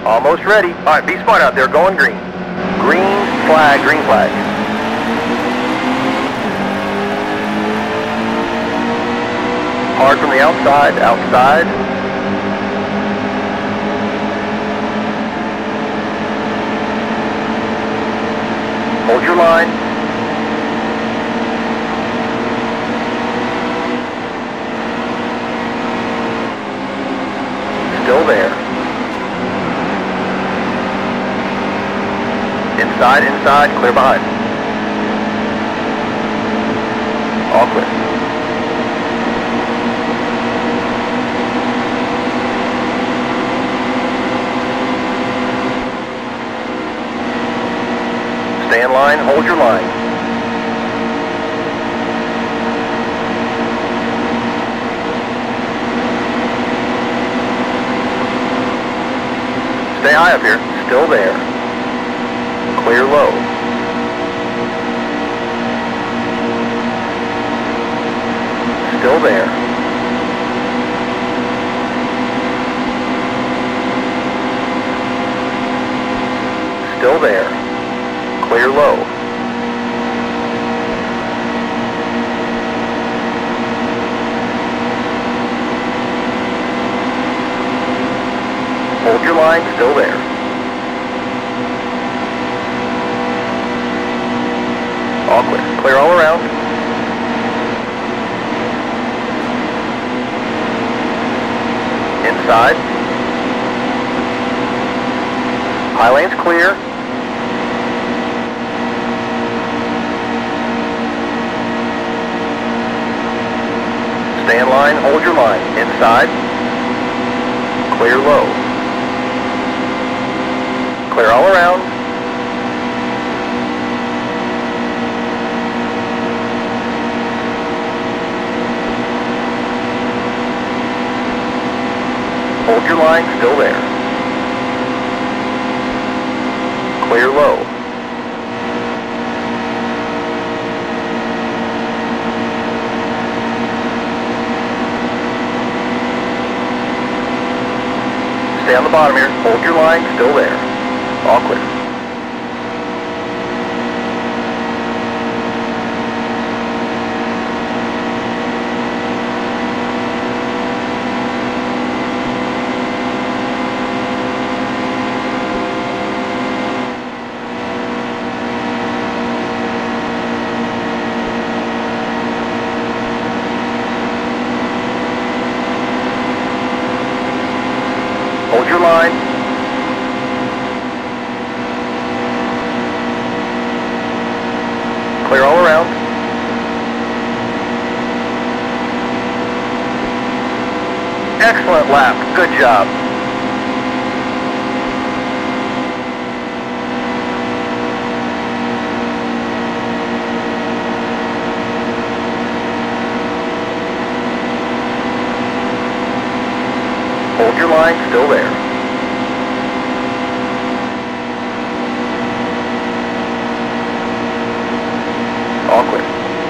Almost ready. All right, be smart out there, going green. Green flag, green flag. Hard from the outside, outside. Hold your line. Still there. Inside, inside, clear behind. All clear. Stay in line, hold your line. Stay high up here, still there. Clear low. Still there. Still there. Clear low. Hold your line, still there. All clear. Clear all around. Inside. High lane's clear. Stay in line, hold your line. Inside. Clear low. Clear all around. Hold your line, still there. Clear low. Stay on the bottom here. Hold your line, still there. All clear. Hold your line. Clear all around. Excellent lap. Good job. Hold your line, still there. All clear.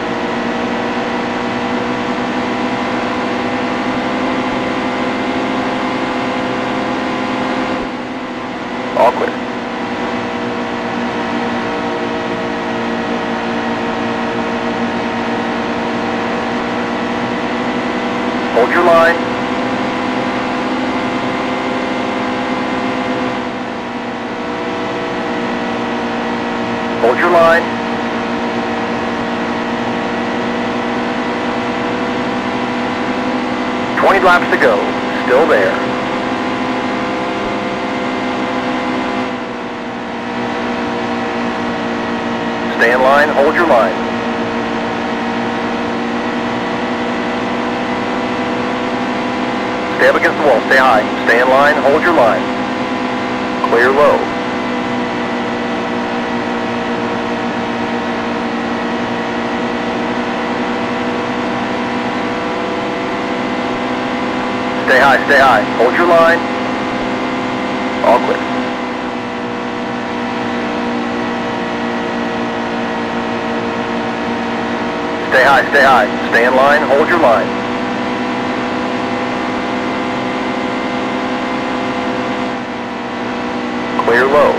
All clear. Hold your line. Hold your line. Laps to go. Still there. Stay in line. Hold your line. Stay up against the wall. Stay high. Stay in line. Hold your line. Clear low. Stay high, stay high. Hold your line. All clear. Stay high, stay high. Stay in line, hold your line. clear low.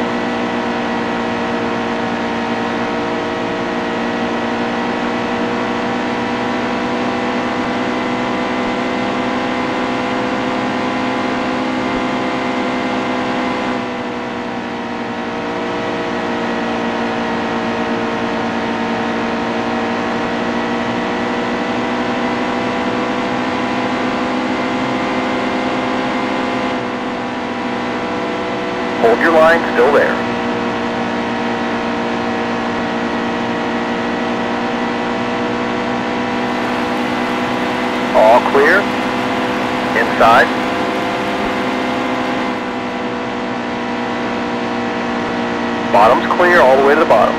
Hold your line still there. All clear. Inside. Bottom's clear all the way to the bottom.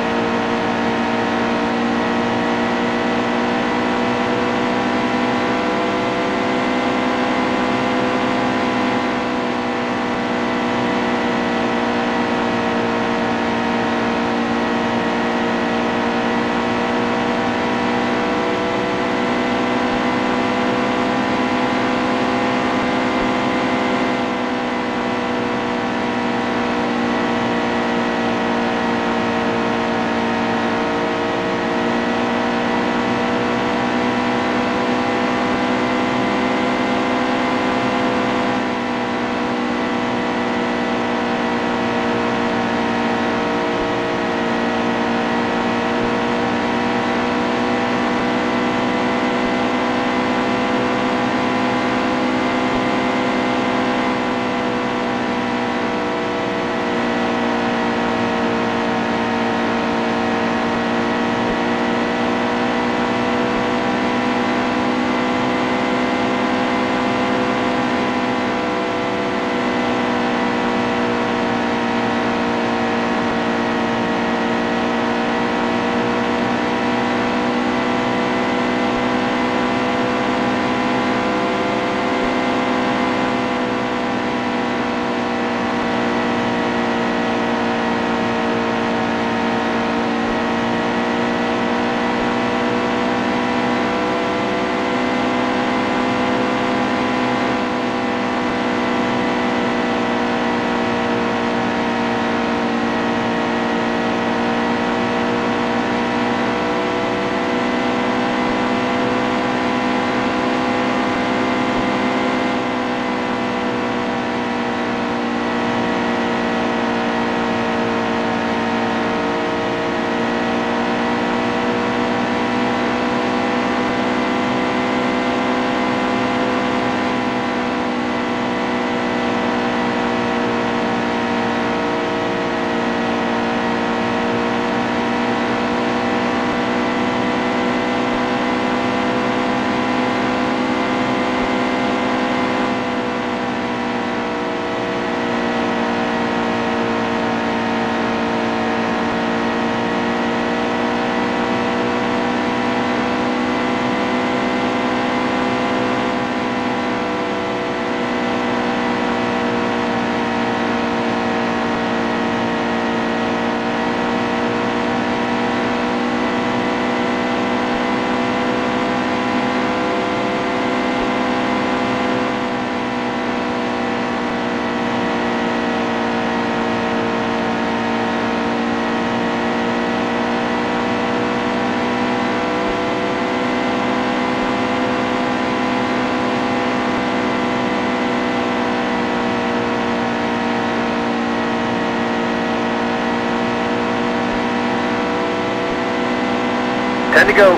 Time to go.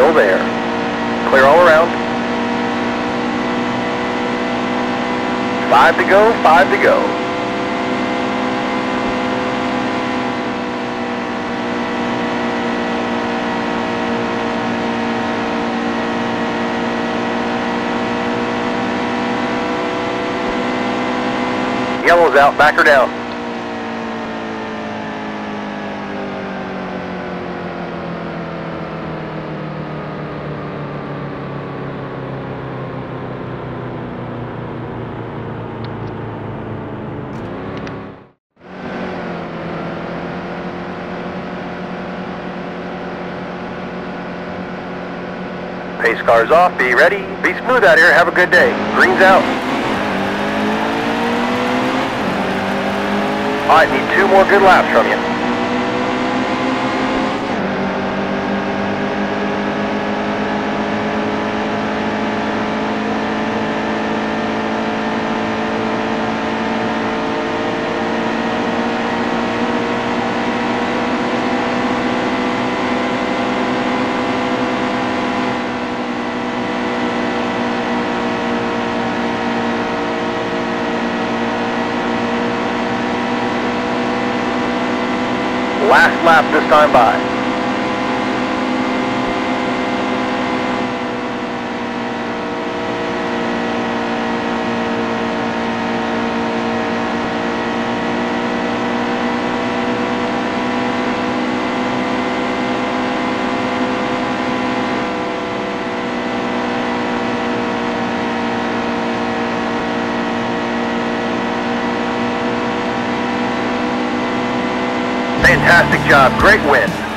Still there. Clear all around. 5 to go, 5 to go. Yellow's out, back her down. Pace cars off, be ready, be smooth out here, have a good day. Green's out. Alright, need 2 more good laps from you. Last lap this time by. Fantastic job, great win.